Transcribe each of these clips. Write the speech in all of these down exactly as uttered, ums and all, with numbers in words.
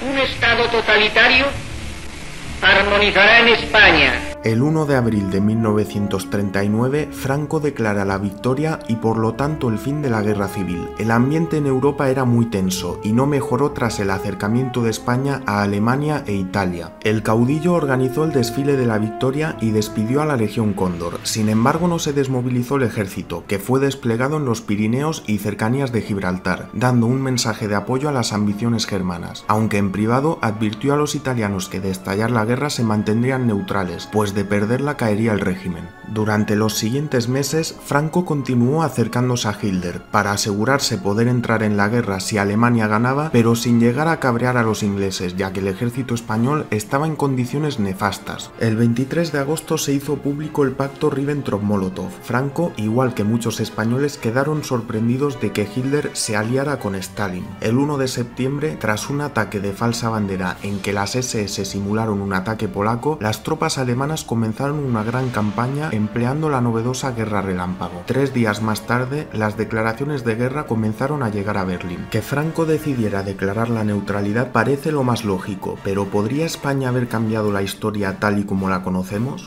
Un Estado totalitario armonizará en España. El uno de abril de mil novecientos treinta y nueve, Franco declara la victoria y por lo tanto el fin de la guerra civil. El ambiente en Europa era muy tenso y no mejoró tras el acercamiento de España a Alemania e Italia. El caudillo organizó el desfile de la victoria y despidió a la Legión Cóndor. Sin embargo, no se desmovilizó el ejército, que fue desplegado en los Pirineos y cercanías de Gibraltar, dando un mensaje de apoyo a las ambiciones germanas, aunque en privado advirtió a los italianos que de estallar la guerra se mantendrían neutrales, pues de perderla caería el régimen. Durante los siguientes meses, Franco continuó acercándose a Hitler para asegurarse poder entrar en la guerra si Alemania ganaba, pero sin llegar a cabrear a los ingleses, ya que el ejército español estaba en condiciones nefastas. El veintitrés de agosto se hizo público el pacto Ribbentrop-Molotov. Franco, igual que muchos españoles, quedaron sorprendidos de que Hitler se aliara con Stalin. El uno de septiembre, tras un ataque de falsa bandera en que las ese ese simularon un ataque polaco, las tropas alemanas comenzaron una gran campaña empleando la novedosa guerra relámpago. Tres días más tarde, las declaraciones de guerra comenzaron a llegar a Berlín. Que Franco decidiera declarar la neutralidad parece lo más lógico, pero ¿podría España haber cambiado la historia tal y como la conocemos?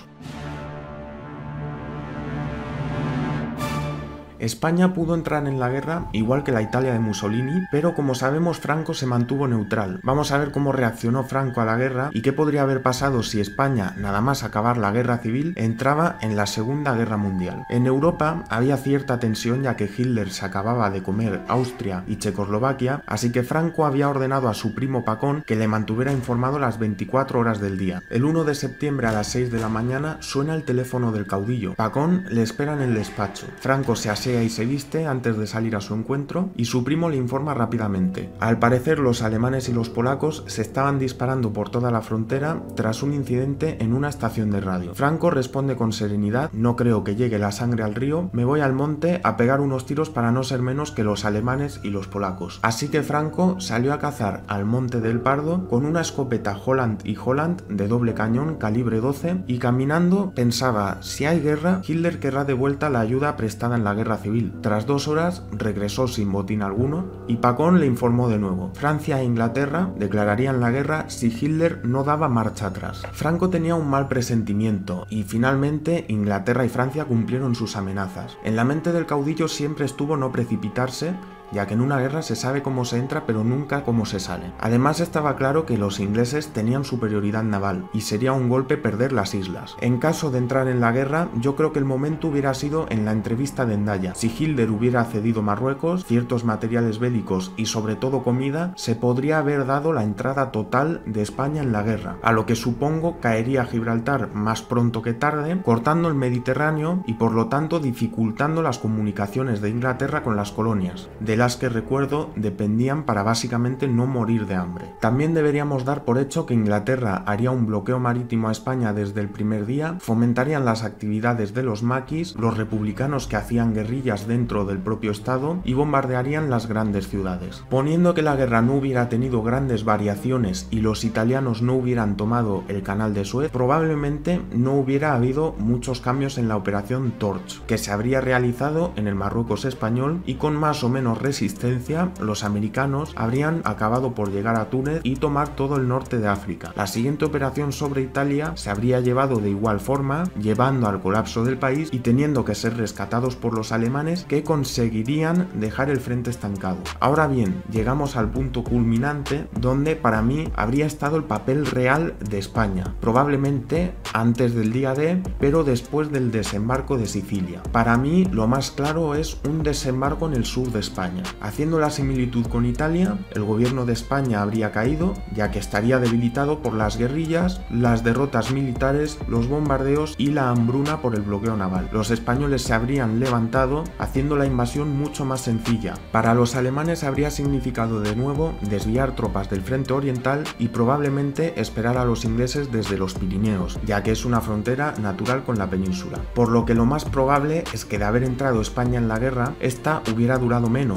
España pudo entrar en la guerra igual que la Italia de Mussolini, pero como sabemos Franco se mantuvo neutral. Vamos a ver cómo reaccionó Franco a la guerra y qué podría haber pasado si España, nada más acabar la guerra civil, entraba en la Segunda Guerra Mundial. En Europa había cierta tensión ya que Hitler se acababa de comer Austria y Checoslovaquia, así que Franco había ordenado a su primo Pacón que le mantuviera informado las veinticuatro horas del día. El uno de septiembre a las seis de la mañana suena el teléfono del caudillo. Pacón le espera en el despacho. Franco se asea y se viste antes de salir a su encuentro y su primo le informa rápidamente. Al parecer los alemanes y los polacos se estaban disparando por toda la frontera tras un incidente en una estación de radio. Franco responde con serenidad: no creo que llegue la sangre al río, me voy al monte a pegar unos tiros para no ser menos que los alemanes y los polacos. Así que Franco salió a cazar al Monte del Pardo con una escopeta Holland y Holland de doble cañón calibre doce y caminando pensaba: si hay guerra, Hitler querrá de vuelta la ayuda prestada en la guerra civil. Tras dos horas regresó sin botín alguno y Pacón le informó de nuevo. Francia e Inglaterra declararían la guerra si Hitler no daba marcha atrás. Franco tenía un mal presentimiento y finalmente Inglaterra y Francia cumplieron sus amenazas. En la mente del caudillo siempre estuvo no precipitarse, ya que en una guerra se sabe cómo se entra pero nunca cómo se sale. Además estaba claro que los ingleses tenían superioridad naval y sería un golpe perder las islas. En caso de entrar en la guerra, yo creo que el momento hubiera sido en la entrevista de Hendaya. Si Hitler hubiera cedido Marruecos, ciertos materiales bélicos y sobre todo comida, se podría haber dado la entrada total de España en la guerra, a lo que supongo caería Gibraltar más pronto que tarde, cortando el Mediterráneo y por lo tanto dificultando las comunicaciones de Inglaterra con las colonias, de las que recuerdo dependían para básicamente no morir de hambre. También deberíamos dar por hecho que Inglaterra haría un bloqueo marítimo a España desde el primer día, fomentarían las actividades de los maquis, los republicanos que hacían guerrillas dentro del propio estado y bombardearían las grandes ciudades. Poniendo que la guerra no hubiera tenido grandes variaciones y los italianos no hubieran tomado el canal de Suez, probablemente no hubiera habido muchos cambios en la operación Torch, que se habría realizado en el Marruecos español y con más o menos resistencia, los americanos habrían acabado por llegar a Túnez y tomar todo el norte de África. La siguiente operación sobre Italia se habría llevado de igual forma, llevando al colapso del país y teniendo que ser rescatados por los alemanes, que conseguirían dejar el frente estancado. Ahora bien, llegamos al punto culminante donde para mí habría estado el papel real de España, probablemente antes del día D, pero después del desembarco de Sicilia. Para mí lo más claro es un desembarco en el sur de España. Haciendo la similitud con Italia, el gobierno de España habría caído, ya que estaría debilitado por las guerrillas, las derrotas militares, los bombardeos y la hambruna por el bloqueo naval. Los españoles se habrían levantado, haciendo la invasión mucho más sencilla. Para los alemanes habría significado de nuevo desviar tropas del frente oriental y probablemente esperar a los ingleses desde los Pirineos, ya que es una frontera natural con la península. Por lo que lo más probable es que de haber entrado España en la guerra, esta hubiera durado menos,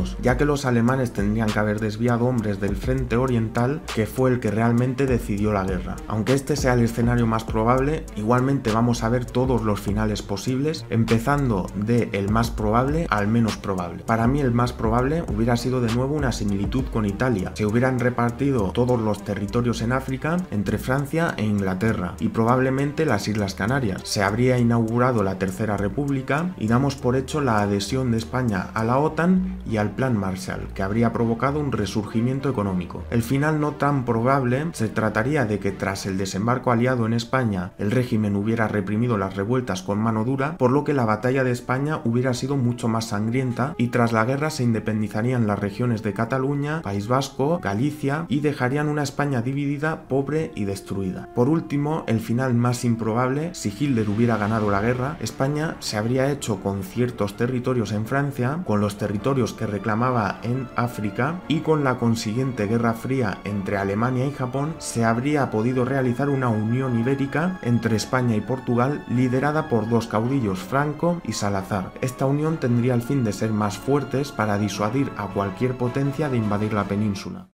aliados, ya que los alemanes tendrían que haber desviado hombres del frente oriental, que fue el que realmente decidió la guerra. Aunque este sea el escenario más probable, igualmente vamos a ver todos los finales posibles, empezando de el más probable al menos probable. Para mí el más probable hubiera sido de nuevo una similitud con Italia. Se hubieran repartido todos los territorios en África entre Francia e Inglaterra y probablemente las Islas Canarias. Se habría inaugurado la Tercera República y damos por hecho la adhesión de España a la OTAN y al Plan Marshall, que habría provocado un resurgimiento económico. El final no tan probable se trataría de que tras el desembarco aliado en España, el régimen hubiera reprimido las revueltas con mano dura, por lo que la batalla de España hubiera sido mucho más sangrienta y tras la guerra se independizarían las regiones de Cataluña, País Vasco, Galicia y dejarían una España dividida, pobre y destruida. Por último, el final más improbable, si Hitler hubiera ganado la guerra, España se habría hecho con ciertos territorios en Francia, con los territorios que reclamaba en África y con la consiguiente Guerra Fría entre Alemania y Japón se habría podido realizar una unión ibérica entre España y Portugal liderada por dos caudillos, Franco y Salazar. Esta unión tendría el fin de ser más fuertes para disuadir a cualquier potencia de invadir la península.